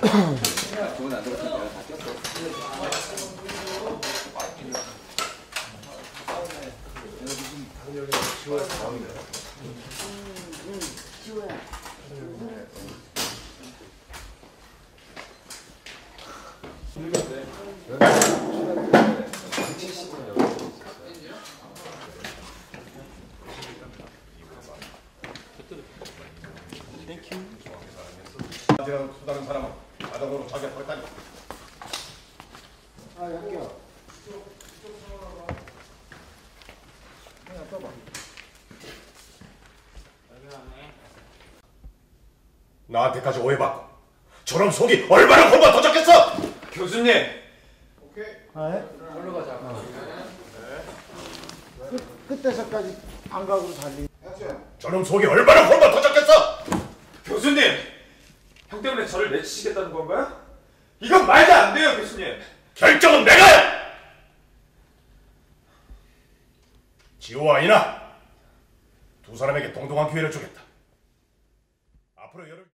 좋은 안 들었으면 내가 다 꼈어. 지워야 다음이네. 지워야. 지금 수다는 사람은 자동으로 자격했다니. 아, 여기요. 그냥 떠봐. 나한테까지 오해받고 저놈 속이 얼마나 골마 도착했어! 교수님! 오케이. 아, 예? 걸로 가자. 끝에서까지 안각으로 달리. 저놈 속이 얼마나 골마 도착했어! 교수님! 형 때문에 저를 내치시겠다는 건가요? 이건 말도 안 돼요, 교수님! 결정은 내가 해! 지호와 이나 두 사람에게 동등한 기회를 주겠다. 앞으로 열을